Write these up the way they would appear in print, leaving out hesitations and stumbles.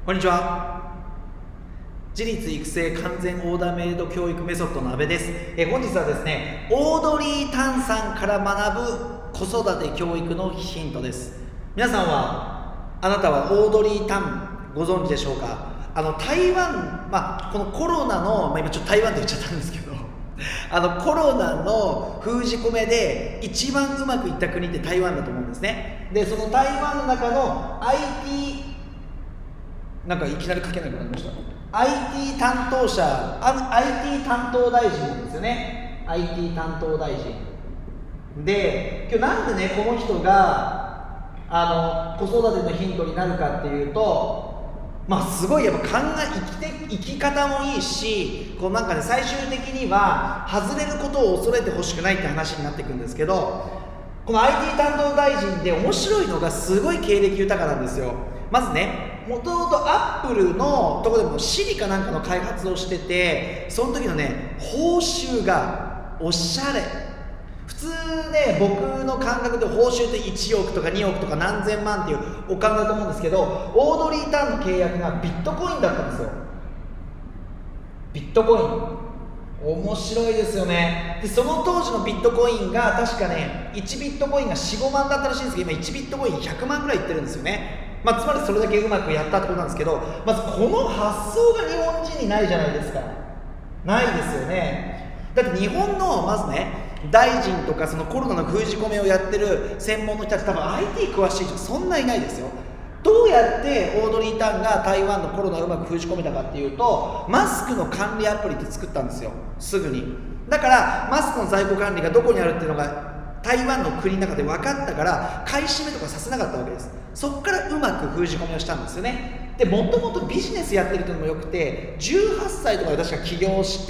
こんにちは。自立育成完全オーダーメイド教育メソッドの阿部です。本日はですね、オードリー・タンさんから学ぶ子育て教育のヒントです。皆さんは、あなたはオードリー・タンご存知でしょうか？台湾、このコロナの、今ちょっと台湾って言っちゃったんですけどコロナの封じ込めで一番うまくいった国って台湾だと思うんですね。で、その台湾の中の IT、なんかいきなり書けなくなりました。IT 担当者、IT 担当大臣なんですよね。IT 担当大臣で、今日なんでねこの人が子育てのヒントになるかっていうと、すごいやっぱ生き方もいいし、こうなんかね、最終的には外れることを恐れてほしくないって話になっていくんですけど、この IT 担当大臣で面白いのがすごい経歴豊かなんですよ。まずね、もともとアップルのところでもシリかなんかの開発をしてて、その時のね報酬がおしゃれ。普通ね、僕の感覚で報酬って1億とか2億とか何千万っていうお金だと思うんですけど、オードリー・タンの契約がビットコインだったんですよ。ビットコイン面白いですよね。で、その当時のビットコインが確かね、1ビットコインが 4,5 万だったらしいんですけど、今1ビットコイン100万ぐらいいってるんですよね。つまりそれだけうまくやったってことなんですけど、まずこの発想が日本人にないじゃないですか。ないですよね。だって日本のまずね、大臣とかそのコロナの封じ込めをやってる専門の人たち、多分 IT 詳しい人そんないないですよ。どうやってオードリー・タンが台湾のコロナをうまく封じ込めたかっていうと、マスクの管理アプリって作ったんですよ、すぐに。だからマスクの在庫管理がどこにあるっていうのが台湾の国の中で分かったから、買い占めとかさせなかったわけです。そこからうまく封じ込めをしたんですよね。で、もともとビジネスやってるというのもよくて、18歳とかで確か起業して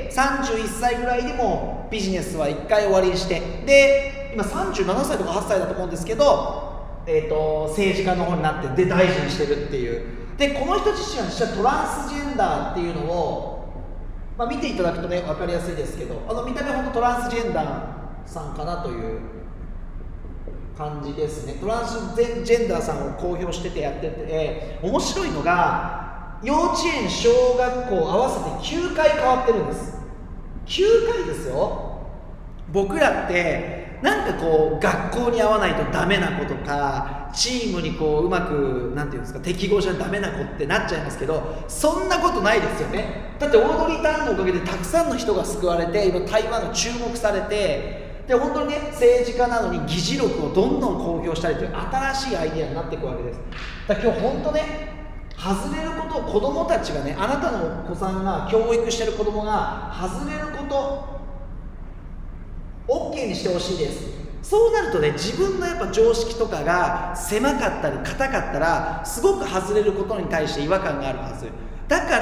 、31歳ぐらいでもビジネスは1回終わりにして、で今37歳とか8歳だと思うんですけど、政治家の方になって、で大臣してるっていう。で、この人自身は実はトランスジェンダーっていうのを、見ていただくとね分かりやすいですけど、見た目ほんとトランスジェンダーさんかなという感じですね。トランスジェンダーさんを公表しててやってて、面白いのが幼稚園小学校合わせて9回変わってるんです。9回ですよ。僕らってなんかこう学校に合わないとダメな子とか、チームにこううまくなんていうんですか、適合しないとダメな子ってなっちゃいますけど、そんなことないですよね。だってオードリー・タンのおかげでたくさんの人が救われて、今台湾が注目されて、で本当にね、政治家なのに議事録をどんどん公表したりという新しいアイデアになっていくわけです。だから今日本当ね、外れることを子どもたちがね、あなたのお子さんが教育してる子どもが外れることOK にしてほしいです。そうなるとね、自分のやっぱ常識とかが狭かったり硬かったら、すごく外れることに対して違和感があるはず。だから、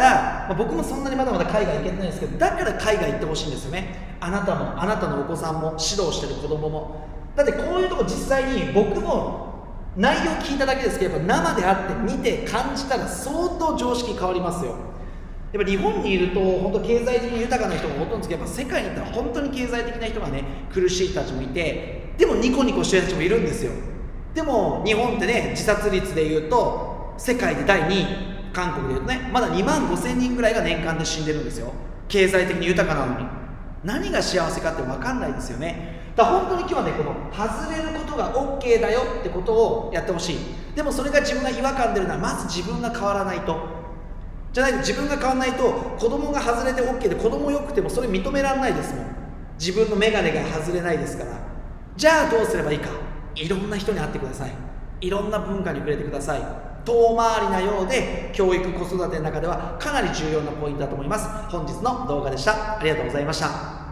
僕もそんなにまだまだ海外行けてないんですけど、だから海外行ってほしいんですよね。あなたも、あなたのお子さんも、指導してる子供も。だってこういうとこ実際に僕も内容聞いただけですけど、やっぱ生で会って見て感じたら相当常識変わりますよ。やっぱ日本にいると本当経済的に豊かな人がほとんどですけど、やっぱ世界に行ったら本当に経済的な人がね、苦しい人たちもいて、でもニコニコしてる人たちもいるんですよ。でも日本ってね、自殺率でいうと世界で第2位、韓国でいうとね、まだ2万5,000人ぐらいが年間で死んでるんですよ。経済的に豊かなのに。何が幸せかって分かんないですよね。だから本当に今日はね、この外れることが OK だよってことをやってほしい。でもそれが自分が違和感出るのは、まず自分が変わらないと。じゃないと、自分が変わらないと子供が外れて OK で、子供良くてもそれ認められないですもん。自分の眼鏡が外れないですから。じゃあどうすればいいか。いろんな人に会ってください。いろんな文化に触れてください。遠回りなようで、教育子育ての中ではかなり重要なポイントだと思います。本日の動画でした。ありがとうございました。